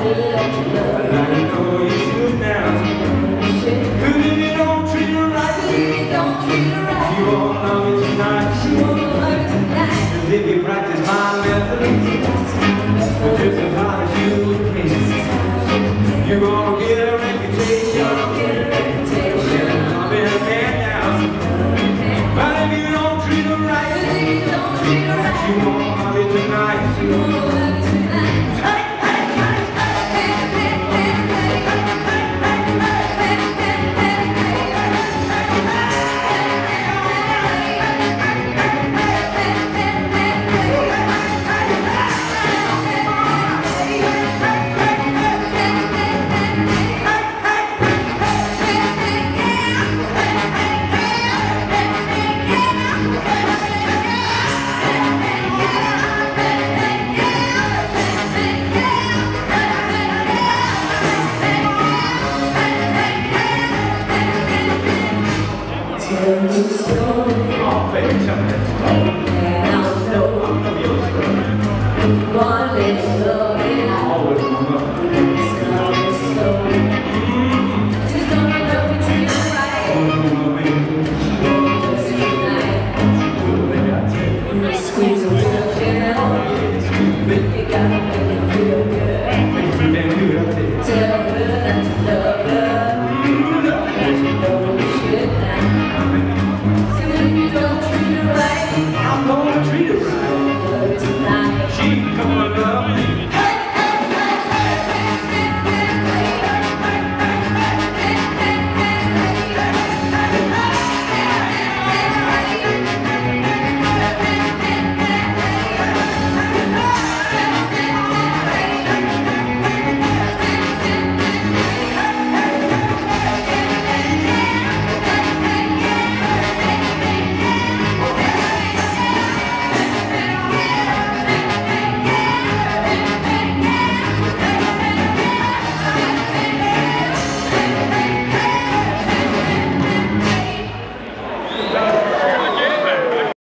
If you practice my methods, just as hard as you can, you're gonna get a reputation. I've been a man now, but if you don't treat her right, you won't love it tonight. Oh, baby, tell me that story. And I'll know your story. one little love.